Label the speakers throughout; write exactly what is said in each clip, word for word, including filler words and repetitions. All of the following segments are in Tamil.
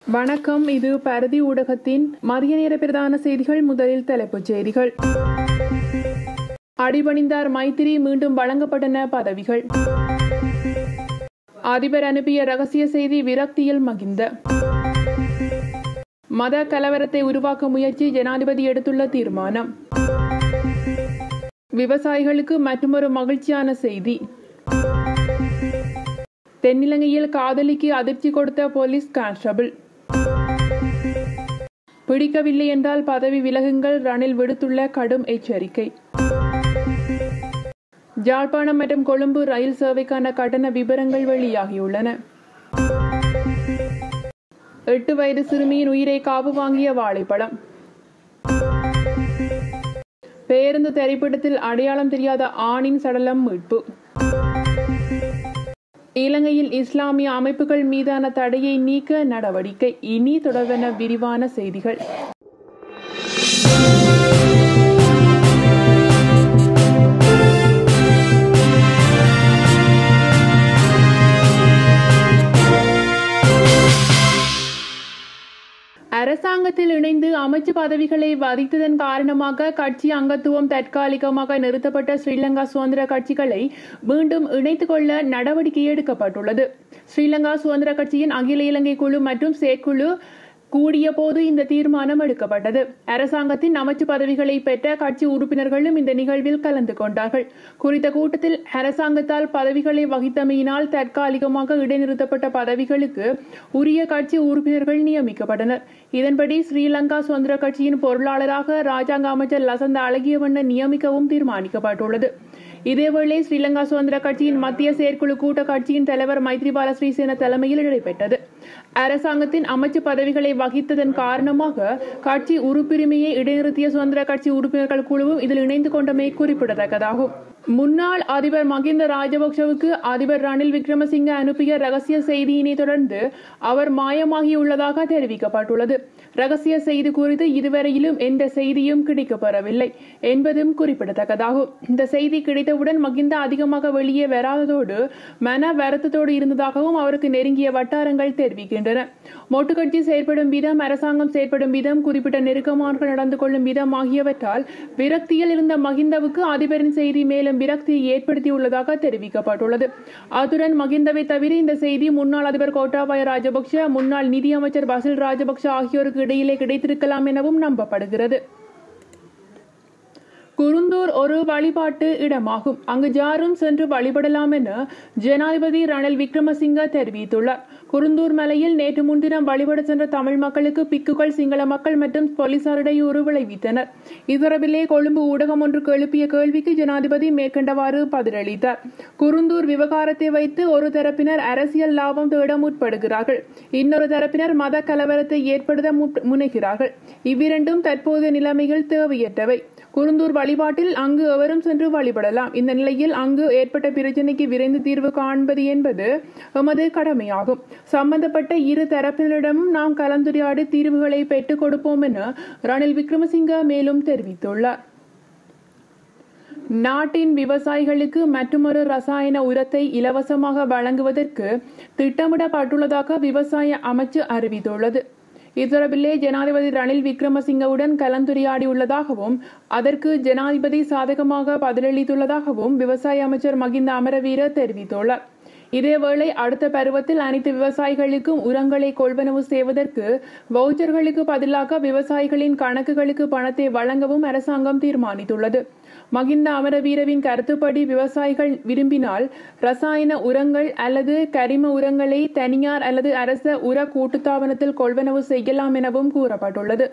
Speaker 1: வணக்கம். இது பரதி ஊடகத்தின் மதிய நேர பிரதான செய்திகள். முதலில் தலைப்புச் செய்திகள். அடிபணிந்தார் மைத்திரி, மீண்டும் வழங்கப்பட்டன பதவிகள். அதிபர் அனுப்பிய ரகசிய செய்தி, விரக்தியில் மகிந்த. மத கலவரத்தை உருவாக்க முயற்சி, ஜனாதிபதி எடுத்துள்ள தீர்மானம். விவசாயிகளுக்கு மற்றொரு மகிழ்ச்சியான செய்தி. தென்னிலங்கையில் காதலிக்கு அதிர்ச்சி கொடுத்த போலீஸ் கான்ஸ்டபிள். பிடிக்கவில்லை என்றால் பதவி விலகுங்கள், ரணில் விடுத்துள்ள கடும் எச்சரிக்கை. யாழ்ப்பாணம் மற்றும் கொழும்பு ரயில் சேவைக்கான கட்டண விபரங்கள் வெளியாகியுள்ளன. எட்டு வயது சிறுமியின் உயிரை காவு வாங்கிய வாழைப்பழம். பேருந்து திரைப்படத்தில் அடையாளம் தெரியாத ஆணின் சடலம் மீட்பு. இலங்கையில் இஸ்லாமிய அமைப்புகள் மீதான தடையை நீக்க நடவடிக்கை. இனி தொடர்பான விரிவான செய்திகள். அரசாங்கத்தில் இணைந்து அமைச்சு பதவிகளை வதித்ததன் காரணமாக கட்சி அங்கத்துவம் தற்காலிகமாக நிறுத்தப்பட்ட ஸ்ரீலங்கா சுதந்திர கட்சிகளை மீண்டும் இணைத்துக் கொள்ள நடவடிக்கை எடுக்கப்பட்டுள்ளது. ஸ்ரீலங்கா சுதந்திர கட்சியின் அகில இலங்கை குழு மற்றும் செயற்குழு கூடிய போது இந்த தீர்மானம் எடுக்கப்பட்டது. அரசாங்கத்தின் அமைச்சு பதவிகளை பெற்ற கட்சி உறுப்பினர்களும் இந்த நிகழ்வில் கலந்து கொண்டார்கள். குறித்த கூட்டத்தில் அரசாங்கத்தால் பதவிகளை வகித்தமையினால் தற்காலிகமாக இடைநிறுத்தப்பட்ட பதவிகளுக்கு உரிய கட்சி உறுப்பினர்கள் நியமிக்கப்பட்டனர். இதன்படி ஸ்ரீலங்கா சுதந்திர கட்சியின் பொருளாளராக ராஜாங்க அமைச்சர் லசந்த அழகியவண்ணன் நியமிக்கவும் தீர்மானிக்கப்பட்டுள்ளது. இதேவேளை ஸ்ரீலங்கா சுதந்திர கட்சியின் மத்திய செயற்குழு கூட்ட கட்சியின் தலைவர் மைத்ரிபால ஸ்ரீசேன தலைமையில் நடைபெற்றது. அரசாங்கத்தின் அமைச்சு பதவிகளை வகித்ததன் காரணமாக கட்சி உறுப்புரிமையை இடைநிறுத்திய சுதந்திர கட்சி உறுப்பினர்கள் குழுவும் இதில் இணைந்து கொண்டமை குறிப்பிடத்தக்கதாகும். முன்னாள் அதிபர் மகிந்த ராஜபக்சவுக்கு அதிபர் ரணில் விக்ரமசிங்க அனுப்பிய ரகசிய செய்தியினை தொடர்ந்து அவர் மாயமாகியுள்ளதாக தெரிவிக்கப்பட்டுள்ளது. ரகசிய செய்தி குறித்து இதுவரையிலும் எந்த செய்தியும் கிடைக்கப்பெறவில்லை என்பதும் குறிப்பிடத்தக்கதாகும். இந்த செய்தி கிடைத்தவுடன் மகிந்த அதிகமாக வெளியே வராததோடு மன வருத்தத்தோடு இருந்ததாகவும் அவருக்கு நெருங்கிய வட்டாரங்கள் தெரிவிக்கின்றன. மொட்டு கட்சி செயற்படும் விதம், அரசாங்கம் செயற்படும் விதம், குறிப்பிட்ட நெருக்கமானவர்கள் நடந்து கொள்ளும் விதம் ஆகியவற்றால் விரக்தியில் இருந்த மகிந்தவுக்கு அதிபரின் செய்தி மேலும் விரக்தியை ஏற்படுத்தியுள்ளதாக தெரிவிக்கப்பட்டுள்ளது. அத்துடன் மகிந்தவை தவிர இந்த செய்தி முன்னாள் அதிபர் கோட்டாபய ராஜபக்ஷ, முன்னாள் நிதியமைச்சர் பசில் ராஜபக்ஷ ஆகியோருக்கு இடையிலே கிடைத்திருக்கலாம் எனவும் நம்பப்படுகிறது. குருந்தூர் ஒரு வழிபாட்டு இடமாகும். அங்கு யாரும் சென்று வழிபடலாம் என ஜனாதிபதி ரணில் விக்ரமசிங்க தெரிவித்துள்ளார். குருந்தூர் மலையில் நேற்று முன்தினம் வழிபட சென்ற தமிழ் மக்களுக்கு பிக்குகள், சிங்கள மக்கள் மற்றும் போலீசார் இடையூறு விளைவித்தனர். இதுதொடர்பிலே கொழும்பு ஊடகம் ஒன்றுக்கு எழுப்பிய கேள்விக்கு ஜனாதிபதி மேற்கண்டவாறு பதிலளித்தார். குருந்தூர் விவகாரத்தை வைத்து ஒரு தரப்பினர் அரசியல் லாபம் தேட முற்படுகிறார்கள், இன்னொரு தரப்பினர் மத கலவரத்தை ஏற்படுத்த முனைகிறார்கள். இவ்விரண்டும் தற்போதைய நிலைமைகள் தேவையற்றவை. குருந்தூர் வழிபாட்டில் அங்கு எவரும் சென்று வழிபடலாம். இந்த நிலையில் அங்கு ஏற்பட்ட பிரச்சினைக்கு விரைந்து தீர்வு காண்பது என்பது எமது கடமையாகும். சம்பந்தப்பட்ட இரு தரப்பினரிடமும் நாம் கலந்துரையாடி தீர்வுகளை பெற்றுக் கொடுப்போம் என ரணில் விக்ரமசிங்க மேலும் தெரிவித்துள்ளார். நாட்டின் விவசாயிகளுக்கு மற்றொரு ரசாயன உரத்தை இலவசமாக வழங்குவதற்கு திட்டமிடப்பட்டுள்ளதாக விவசாய அமைச்சு அறிவித்துள்ளது. இதுதொடர்பிலே ஜனாதிபதி ரணில் விக்ரமசிங்கவுடன் கலந்துரையாடியுள்ளதாகவும் அதற்கு ஜனாதிபதி சாதகமாக பதிலளித்துள்ளதாகவும் விவசாய அமைச்சர் மகிந்த அமரவீர தெரிவித்துள்ளார். இதேவேளை அடுத்த பருவத்தில் அனைத்து விவசாயிகளுக்கும் உரங்களை கொள்வனவு செய்வதற்கு வவுச்சர்களுக்கு பதிலாக விவசாயிகளின் கணக்குகளுக்கு பணத்தை வழங்கவும் அரசாங்கம் தீர்மானித்துள்ளது. மகிந்த அமரவீரவின் கருத்துப்படி விவசாயிகள் விரும்பினால் ரசாயன உரங்கள் அல்லது கரிம உரங்களை தனியார் அல்லது அரச உர கூட்டுத்தாபனத்தில் கொள்வனவு செய்யலாம் எனவும் கூறப்பட்டுள்ளது.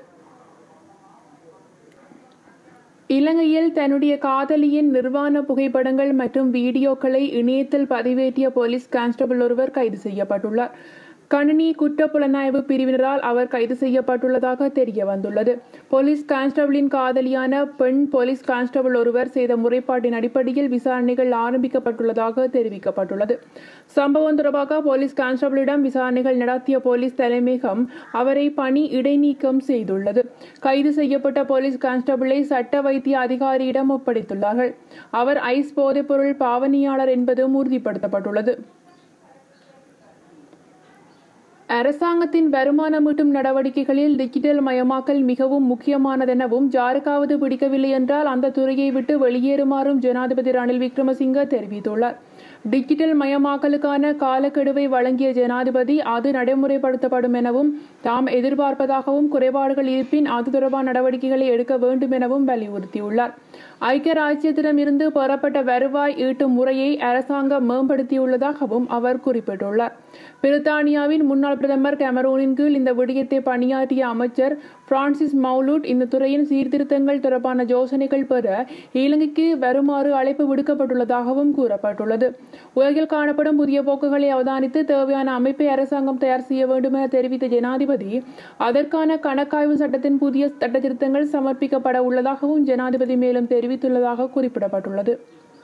Speaker 1: இலங்கையில் தன்னுடைய காதலியின் நிர்வாண புகைப்படங்கள் மற்றும் வீடியோக்களை இணையத்தில் பதிவேற்றிய போலீஸ் கான்ஸ்டபிள் ஒருவர் கைது செய்யப்பட்டுள்ளார். கணினி குற்ற புலனாய்வு பிரிவினரால் அவர் கைது செய்யப்பட்டுள்ளதாக தெரிய வந்துள்ளது. போலீஸ் கான்ஸ்டபிளின் காதலியான பெண் போலீஸ் கான்ஸ்டபிள் ஒருவர் செய்த முறைப்பாட்டின் அடிப்படையில் விசாரணைகள் ஆரம்பிக்கப்பட்டுள்ளதாக தெரிவிக்கப்பட்டுள்ளது. சம்பவம் தொடர்பாக போலீஸ் கான்ஸ்டபிளிடம் விசாரணைகள் நடத்திய போலீஸ் தலைமையகம் அவரை பணி இடைநீக்கம் செய்துள்ளது. கைது செய்யப்பட்ட போலீஸ் கான்ஸ்டபிளை சட்ட வைத்திய அதிகாரியிடம் ஒப்படைத்துள்ளார்கள். அவர் ஐஸ் போதைப்பொருள் பாவனையாளர் என்பதும் உறுதிப்படுத்தப்பட்டுள்ளது. அரசாங்கத்தின் வருமானம் ஈட்டும் நடவடிக்கைகளில் டிஜிட்டல் மயமாக்கல் மிகவும் முக்கியமானதெனவும் யாருக்காவது பிடிக்கவில்லை என்றால் அந்த துறையை விட்டு வெளியேறுமாறும் ஜனாதிபதி ரணில் விக்ரமசிங்க தெரிவித்துள்ளார். டிஜிட்டல் மயமாக்கலுக்கான காலக்கெடுவை வழங்கிய ஜனாதிபதி அது நடைமுறைப்படுத்தப்படும் எனவும் தாம் எதிர்பார்ப்பதாகவும் குறைபாடுகள் இருப்பின் அது தொடர்பான நடவடிக்கைகளை எடுக்க வேண்டும் எனவும் வலியுறுத்தியுள்ளார். ஐக்கிய ராஜ்யத்திடம் இருந்து பெறப்பட்ட வருவாய் ஈட்டும் முறையை அரசாங்கம் மேம்படுத்தியுள்ளதாகவும் அவர் குறிப்பிட்டுள்ளார். பிரித்தானியாவின் முன்னாள் பிரதமர் கெமரூனின் கீழ் இந்த விடயத்தை பணியாற்றிய அமைச்சர் பிரான்சிஸ் மவுலூட் இந்த துறையின் சீர்திருத்தங்கள் தொடர்பான யோசனைகள் பெற இலங்கைக்கு வருமாறு அழைப்பு விடுக்கப்பட்டுள்ளதாகவும் கூறப்பட்டுள்ளது. உலகில் காணப்படும் புதிய போக்குகளை அவதானித்து தேவையான அமைப்பை அரசாங்கம் தயார் செய்ய வேண்டும் என தெரிவித்த ஜனாதிபதி அதற்கான கணக்காய்வு சட்டத்தின் புதிய சட்ட திருத்தங்கள் சமர்ப்பிக்கப்பட உள்ளதாகவும் ஜனாதிபதி மேலும் தெரிவித்துள்ளதாக குறிப்பிடப்பட்டுள்ளது.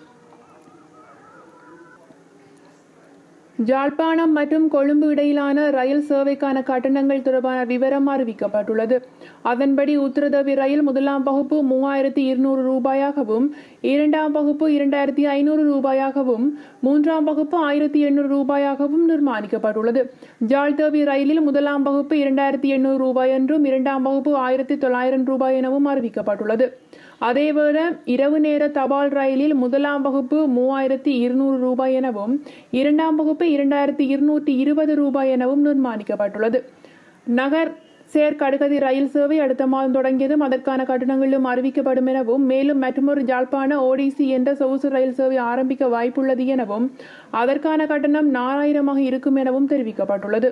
Speaker 1: யாழ்ப்பாணம் மற்றும் கொழும்பு இடையிலான ரயில் சேவைக்கான கட்டணங்கள் தொடர்பான விவரம் அறிவிக்கப்பட்டுள்ளது. அதன்படி உத்தரதேவி ரயில் முதலாம் வகுப்பு மூவாயிரத்தி இருநூறு ரூபாயாகவும் இரண்டாம் வகுப்பு இரண்டாயிரத்தி ஐநூறு ரூபாயாகவும் மூன்றாம் வகுப்பு ஆயிரத்தி எண்ணூறு ரூபாயாகவும் நிர்மாணிக்கப்பட்டுள்ளது. ஜாழ்தேவி ரயிலில் முதலாம் வகுப்பு இரண்டாயிரத்தி எண்ணூறு ரூபாய் என்றும் இரண்டாம் வகுப்பு ஆயிரத்தி தொள்ளாயிரம் ரூபாய் எனவும் அறிவிக்கப்பட்டுள்ளது. அதேவேளை இரவு நேர தபால் ரயிலில் முதலாம் வகுப்பு மூவாயிரத்தி இருநூறு ரூபாய் எனவும் இரண்டாம் வகுப்பு இரண்டாயிரத்தி இருநூற்றி இருபது ரூபாய் எனவும் நிர்மாணிக்கப்பட்டுள்ளது. நகர் சேர் கடுகதி ரயில் சேவை அடுத்த மாதம் தொடங்கியதும் அதற்கான கட்டணங்களும் அறிவிக்கப்படும் எனவும் மேலும் மற்றொரு யாழ்ப்பாண ஓடிசி என்ற சொகுசு ரயில் சேவை ஆரம்பிக்க வாய்ப்புள்ளது எனவும் அதற்கான கட்டணம் நாலாயிரமாக இருக்கும் எனவும் தெரிவிக்கப்பட்டுள்ளது.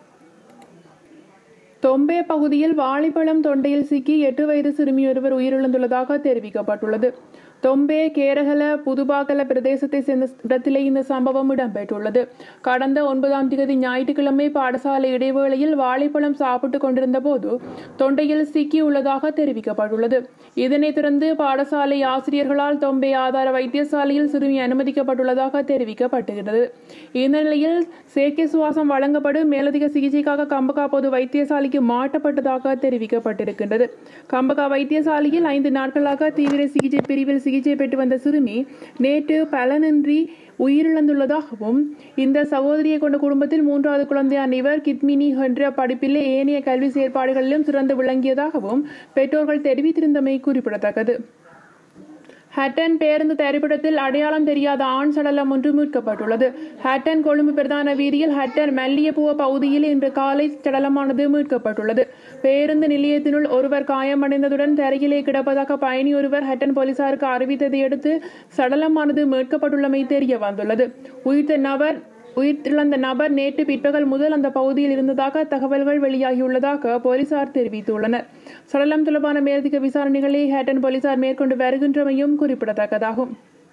Speaker 1: தொம்பே பகுதியில் வாழைப்பழம் தொண்டையில் சிக்கி எட்டு வயது சிறுமியொருவர் உயிரிழந்துள்ளதாக தெரிவிக்கப்பட்டுள்ளது. தொம்பே கேரகல புதுபாகல பிரதேசத்தை சேர்ந்த இடத்திலே இந்த சம்பவம் இடம்பெற்றுள்ளது. கடந்த ஒன்பதாம் தேதி ஞாயிற்றுக்கிழமை பாடசாலை இடைவேளையில் வாழைப்பழம் சாப்பிட்டுக் கொண்டிருந்த போது தொண்டையில் சிக்கியுள்ளதாக தெரிவிக்கப்பட்டுள்ளது. இதனைத் தொடர்ந்து பாடசாலை ஆசிரியர்களால் தொம்பே ஆதார வைத்தியசாலையில் சிறுமி அனுமதிக்கப்பட்டுள்ளதாக தெரிவிக்கப்பட்டுகிறது. இந்த நிலையில் செயற்கை சுவாசம் வழங்கப்படும் மேலதிக சிகிச்சைக்காக கம்பகா பொது வைத்தியசாலைக்கு மாற்றப்பட்டதாக தெரிவிக்கப்பட்டிருக்கின்றது. கம்பகா வைத்தியசாலையில் ஐந்து நாட்களாக தீவிர சிகிச்சை பிரிவில் சிகிச்சை பெற்று வந்த சிறுமி நேற்று பலனின்றி உயிரிழந்துள்ளதாகவும் இந்த சகோதரியை கொண்ட குடும்பத்தில் மூன்றாவது குழந்தையான இவர் கிட்மினி என்ற படிப்பிலே ஏனைய கல்வி செயற்பாடுகளிலும் சிறந்து விளங்கியதாகவும் பெற்றோர்கள் தெரிவித்திருந்தமை குறிப்பிடத்தக்கது. ஹட்டன் பேருந்து தரிப்பிடத்தில் அடையாளம் தெரியாத ஆண் சடலம் ஒன்று மீட்கப்பட்டுள்ளது. ஹட்டன் கொழும்பு பிரதான வீதியில் ஹட்டன் மல்லியபுவ பகுதியில் இன்று காலை சடலமானது மீட்கப்பட்டுள்ளது. பேருந்து நிலையத்தினுள் ஒருவர் காயமடைந்ததுடன் தரையிலே கிடப்பதாக பயணி ஒருவர் ஹட்டன் போலீசாருக்கு அறிவித்ததை அடுத்து சடலமானது மீட்கப்பட்டுள்ளமை தெரிய வந்துள்ளது. உயிர்த்த நபர் உயிரிழந்த நபர் நேற்று பிற்பகல் முதல் அந்த பகுதியில் இருந்ததாக தகவல்கள் வெளியாகியுள்ளதாக போலீசார் தெரிவித்துள்ளனர். சடலம் தொடர்பான மேலதிக விசாரணைகளை ஹட்டன் போலீசார் மேற்கொண்டு வருகின்றமையும் குறிப்பிடத்தக்கதாகும்.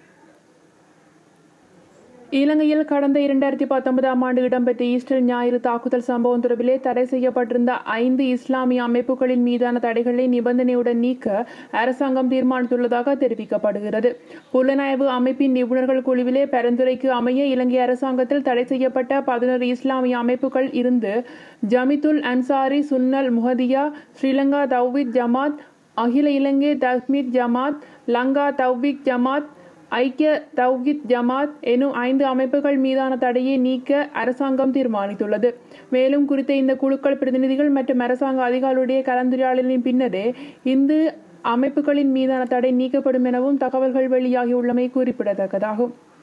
Speaker 1: இலங்கையில் கடந்த இரண்டாயிரத்தி பத்தொன்பதாம் ஆண்டு இடம்பெற்ற ஈஸ்டர் ஞாயிறு தாக்குதல் சம்பவம் தொடர்பிலே தடை செய்யப்பட்டிருந்த ஐந்து இஸ்லாமிய அமைப்புகளின் மீதான தடைகளை நிபந்தனையுடன் நீக்க அரசாங்கம் தீர்மானித்துள்ளதாக தெரிவிக்கப்படுகிறது. புலனாய்வு அமைப்பின் நிபுணர்கள் குழுவிலே பரிந்துரைக்கு அமைய இலங்கை அரசாங்கத்தில் தடை செய்யப்பட்ட பதினொரு இஸ்லாமிய அமைப்புகள் இருந்து ஜமித்துல் அன்சாரி, சுன்னல் முஹதியா, ஸ்ரீலங்கா தௌஹீத் ஜமாத், அகில இலங்கை தஹ்மீத் ஜமாத், லங்கா தௌஹீத் ஜமாத், ஐக்கிய தௌஹீத் ஜமாத் எனும் ஐந்து அமைப்புகள் மீதான தடையை நீக்க அரசாங்கம் தீர்மானித்துள்ளது. மேலும் குறித்த இந்த குழுக்கள் பிரதிநிதிகள் மற்றும் அரசாங்க அதிகாரிகளுடைய கலந்துரையாடலின் பின்னரே இந்த அமைப்புகளின் மீதான தடை நீக்கப்படும் எனவும் தகவல்கள் வெளியாகியுள்ளமை குறிப்பிடத்தக்கதாகும்.